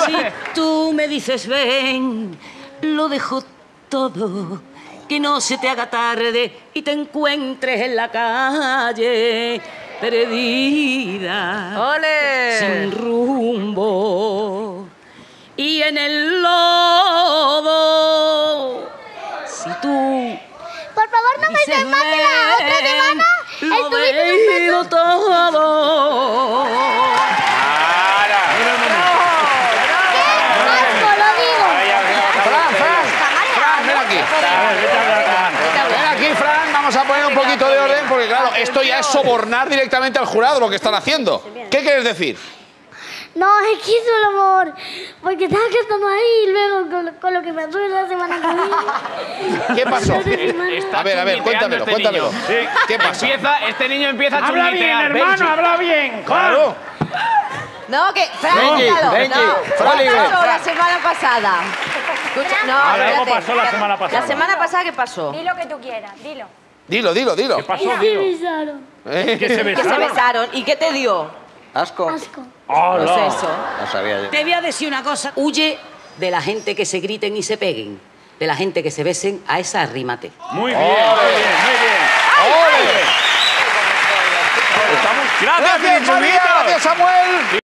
Si tú me dices ven, lo dejo todo. Que no se te haga tarde y te encuentres en la calle perdida. ¡Ole! Sin rumbo y en el lodo. Si tú Por favor, no me dices des más de la otra semana. lo Estuviste dejo todo. asco, lo digo. Fran, ven aquí. Ven aquí, Fran, vamos a poner un poquito de orden porque, claro, esto ya es sobornar directamente al jurado lo que están haciendo. ¿Qué quieres decir? No, es que hizo el amor. Porque estaba cantando ahí y luego con lo que me duele la semana que viene. ¿Qué pasó? Está A ver, cuéntamelo, chunguiteando cuéntamelo. este niño. ¿Qué pasa? Este niño empieza a Habla bien, chunguitear. hermano, Benji. habla bien. Claro. No, que... Fran, Benji, cuéntalo. Benji, No, Fran, ¿qué pasó Fran. la semana pasada? Escucha, no, Algo espérate. pasó la semana pasada. La semana pasada, ¿qué pasó? Di lo que tú quieras, dilo. Dilo. ¿Qué pasó, Y se tío? besaron. ¿Que se Que se besaron? besaron. ¿Y qué te dio? Asco. Asco. Pues ¡Hola! eso. No sabía yo. Te voy a decir una cosa. Huye de la gente que se griten y se peguen. De la gente que se besen, a esa arrímate. Muy bien, muy bien, muy bien. ¡Ole! Estamos... Gracias, Gracias, María, Chunguito. gracias, Samuel.